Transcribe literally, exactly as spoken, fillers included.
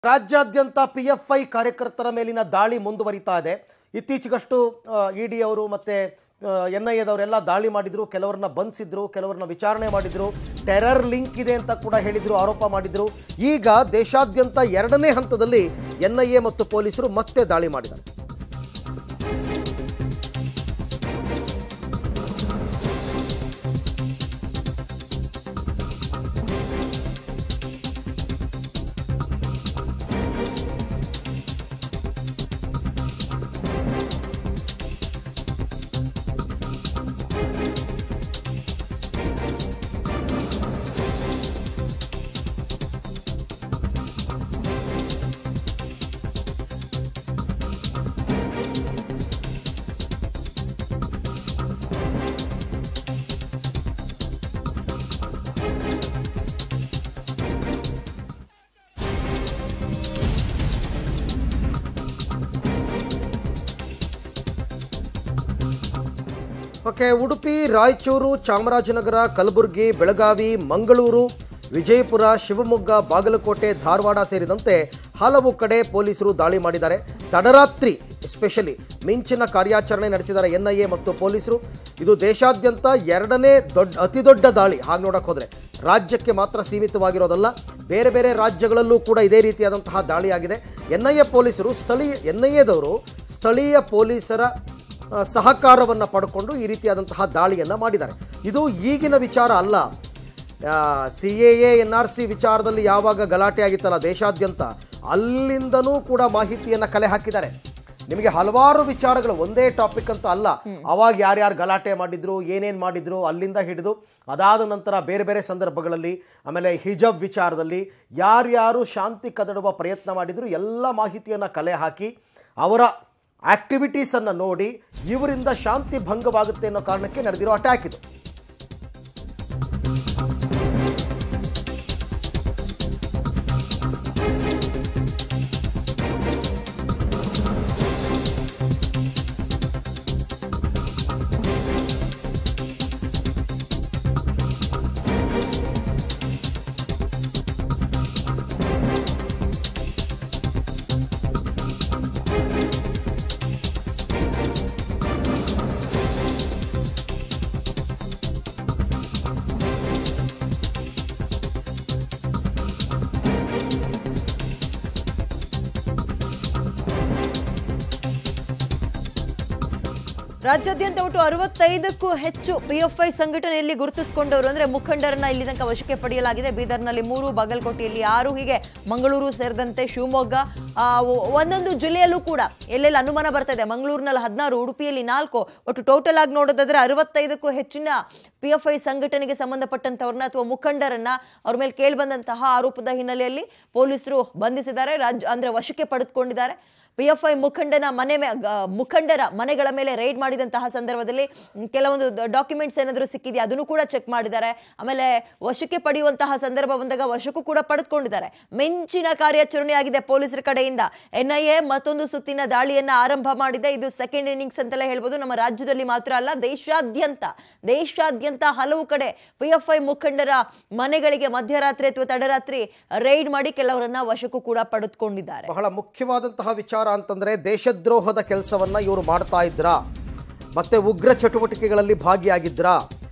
ರಾಜ್ಯಾದ್ಯಂತ ಪಿಎಫ್ಐ ಕಾರ್ಯಕರ್ತರ ಮೇಲಿನ ದಾಳಿ ಮುಂದುವರಿತಾ ಇದೆ. ಇತ್ತೀಚೆಗಷ್ಟು ಇಡಿ ಅವರು ಮತ್ತೆ ಎನ್ಐಎದವರೆಲ್ಲ ದಾಳಿ ಮಾಡಿದ್ರು, ಕೆಲವರನ್ನ ಬಂಧಿಸಿದ್ರು, ಕೆಲವರನ್ನ ವಿಚಾರಣೆ ಮಾಡಿದ್ರು, ಟೆರರ್ ಲಿಂಕ್ ಇದೆ ಅಂತ ಕೂಡ ಹೇಳಿದ್ರು, ಆರೋಪ ಮಾಡಿದ್ರು. ಈಗ ದೇಶಾದ್ಯಂತ ಎರಡನೇ ಹಂತದಲ್ಲಿ ಎನ್ಐಎ ಮತ್ತು ಪೊಲೀಸರು ಮತ್ತೆ ದಾಳಿ ಮಾಡಿದ್ದಾರೆ. ಓಕೆ, ಉಡುಪಿ, ರಾಯಚೂರು, ಚಾಮರಾಜನಗರ, ಕಲಬುರಗಿ, ಬೆಳಗಾವಿ, ಮಂಗಳೂರು, ವಿಜಯಪುರ, ಶಿವಮೊಗ್ಗ, ಬಾಗಲಕೋಟೆ, ಧಾರವಾಡ ಸೇರಿದಂತೆ ಹಲವು ಕಡೆ ಪೊಲೀಸರು ದಾಳಿ ಮಾಡಿದ್ದಾರೆ. ತಡರಾತ್ರಿ ಎಸ್ಪೆಷಲಿ ಮಿಂಚಿನ ಕಾರ್ಯಾಚರಣೆ ನಡೆಸಿದ್ದಾರೆ ಎನ್ಐಎ ಮತ್ತು ಪೊಲೀಸರು. ಇದು ದೇಶಾದ್ಯಂತ ಎರಡನೇ ದೊಡ್ಡ ಅತಿ ದೊಡ್ಡ ದಾಳಿ. ಹಾಗೆ ನೋಡಕ್ಕೆ ಹೋದರೆ ರಾಜ್ಯಕ್ಕೆ ಮಾತ್ರ ಸೀಮಿತವಾಗಿರೋದಲ್ಲ, ಬೇರೆ ಬೇರೆ ರಾಜ್ಯಗಳಲ್ಲೂ ಕೂಡ ಇದೇ ರೀತಿಯಾದಂತಹ ದಾಳಿಯಾಗಿದೆ. ಎನ್ಐಎ ಪೊಲೀಸರು ಸ್ಥಳೀಯ ಎನ್ಐಎದವರು ಸ್ಥಳೀಯ ಪೊಲೀಸರ ಸಹಕಾರವನ್ನು ಪಡ್ಕೊಂಡು ಈ ರೀತಿಯಾದಂತಹ ದಾಳಿಯನ್ನು ಮಾಡಿದ್ದಾರೆ. ಇದು ಈಗಿನ ವಿಚಾರ ಅಲ್ಲ. C A A N R C ವಿಚಾರದಲ್ಲಿ ಯಾವಾಗ ಗಲಾಟೆ ಆಗಿತ್ತಲ್ಲ ದೇಶಾದ್ಯಂತ, ಅಲ್ಲಿಂದನೂ ಕೂಡ ಮಾಹಿತಿಯನ್ನು ಕಲೆ ಹಾಕಿದ್ದಾರೆ. ನಿಮಗೆ ಹಲವಾರು ವಿಚಾರಗಳು, ಒಂದೇ ಟಾಪಿಕ್ ಅಂತ ಅಲ್ಲ, ಅವಾಗ ಯಾರ್ಯಾರು ಗಲಾಟೆ ಮಾಡಿದ್ರು, ಏನೇನು ಮಾಡಿದ್ರು, ಅಲ್ಲಿಂದ ಹಿಡಿದು ಅದಾದ ನಂತರ ಬೇರೆ ಬೇರೆ ಸಂದರ್ಭಗಳಲ್ಲಿ, ಆಮೇಲೆ ಹಿಜಬ್ ವಿಚಾರದಲ್ಲಿ ಯಾರ್ಯಾರು ಶಾಂತಿ ಕದಡುವ ಪ್ರಯತ್ನ ಮಾಡಿದ್ರು ಎಲ್ಲ ಮಾಹಿತಿಯನ್ನು ಕಲೆ ಹಾಕಿ ಅವರ ಆಕ್ಟಿವಿಟೀಸನ್ನು ನೋಡಿ ಇವರಿಂದ ಶಾಂತಿ ಭಂಗವಾಗುತ್ತೆ ಅನ್ನೋ ಕಾರಣಕ್ಕೆ ನಡೆದಿರೋ ಅಟ್ಯಾಕ್ ಇದು. ರಾಜ್ಯಾದ್ಯಂತ ಒಟ್ಟು ಅರವತ್ತೈದಕ್ಕೂ ಹೆಚ್ಚು ಪಿಎಫ್ಐ ಸಂಘಟನೆಯಲ್ಲಿ ಗುರುತಿಸಿಕೊಂಡವರು ಅಂದ್ರೆ ಮುಖಂಡರನ್ನ ಇಲ್ಲಿ ತನಕ ವಶಕ್ಕೆ ಪಡೆಯಲಾಗಿದೆ. ಬೀದರ್ನಲ್ಲಿ ಮೂರು, ಬಾಗಲಕೋಟೆಯಲ್ಲಿ ಆರು, ಹೀಗೆ ಮಂಗಳೂರು ಸೇರಿದಂತೆ ಶಿವಮೊಗ್ಗ, ಒಂದೊಂದು ಜಿಲ್ಲೆಯಲ್ಲೂ ಕೂಡ ಎಲ್ಲೆಲ್ಲಿ ಅನುಮಾನ ಬರ್ತಾ ಇದೆ. ಮಂಗಳೂರಿನಲ್ಲಿ ಹದಿನಾರು, ಉಡುಪಿಯಲ್ಲಿ ನಾಲ್ಕು, ಒಟ್ಟು ಟೋಟಲ್ ಆಗಿ ನೋಡೋದಾದ್ರೆ ಅರವತ್ತೈದಕ್ಕೂ ಹೆಚ್ಚಿನ ಪಿಎಫ್ಐ ಸಂಘಟನೆಗೆ ಸಂಬಂಧಪಟ್ಟಂತವ್ರನ್ನ ಅಥವಾ ಮುಖಂಡರನ್ನ ಅವ್ರ ಮೇಲೆ ಕೇಳಿ ಬಂದಂತಹ ಆರೋಪದ ಹಿನ್ನೆಲೆಯಲ್ಲಿ ಪೊಲೀಸರು ಬಂಧಿಸಿದ್ದಾರೆ, ರಾಜ್ಯ ಅಂದ್ರೆ ವಶಕ್ಕೆ ಪಡೆದುಕೊಂಡಿದ್ದಾರೆ. ಪಿಎಫ್ಐ ಮುಖಂಡನ ಮನೆ ಮುಖಂಡರ ಮನೆಗಳ ಮೇಲೆ ರೈಡ್ ಮಾಡಿದಂತಹ ಸಂದರ್ಭದಲ್ಲಿ ಕೆಲವೊಂದು ಡಾಕ್ಯುಮೆಂಟ್ಸ್ ಏನಾದರೂ ಸಿಕ್ಕಿದೆಯಾ ಅದನ್ನು ಕೂಡ ಚೆಕ್ ಮಾಡಿದ್ದಾರೆ. ಆಮೇಲೆ ವಶಕ್ಕೆ ಪಡೆಯುವಂತಹ ಸಂದರ್ಭ ಬಂದಾಗ ವಶಕ್ಕೂ ಕೂಡ ಪಡೆದುಕೊಂಡಿದ್ದಾರೆ. ಮಿಂಚಿನ ಕಾರ್ಯಾಚರಣೆ ಆಗಿದೆ ಪೊಲೀಸರ ಕಡೆಯಿಂದ. ಎನ್ಐಎ ಮತ್ತೊಂದು ಸುತ್ತಿನ ದಾಳಿಯನ್ನ ಆರಂಭ ಮಾಡಿದೆ. ಇದು ಸೆಕೆಂಡ್ ಇನ್ನಿಂಗ್ಸ್ ಅಂತಲೇ ಹೇಳ್ಬೋದು. ನಮ್ಮ ರಾಜ್ಯದಲ್ಲಿ ಮಾತ್ರ ಅಲ್ಲ, ದೇಶಾದ್ಯಂತ ದೇಶಾದ್ಯಂತ ಹಲವು ಕಡೆ ಪಿಎಫ್ಐ ಮುಖಂಡರ ಮನೆಗಳಿಗೆ ಮಧ್ಯರಾತ್ರಿ ಅಥವಾ ತಡರಾತ್ರಿ ರೈಡ್ ಮಾಡಿ ಕೆಲವರನ್ನ ವಶಕ್ಕೂ ಕೂಡ ಪಡೆದುಕೊಂಡಿದ್ದಾರೆ. ಬಹಳ ಮುಖ್ಯವಾದಂತಹ ವಿಚಾರ ಅಂತಂದ್ರೆ ದೇಶದ್ರೋಹದ ಕೆಲಸವನ್ನ ಇವರು ಮಾಡ್ತಾ ಇದ್ರಾ, ಮತ್ತೆ ಉಗ್ರ ಚಟುವಟಿಕೆಗಳಲ್ಲಿ ಭಾಗಿಯಾಗಿದ್ರಾ,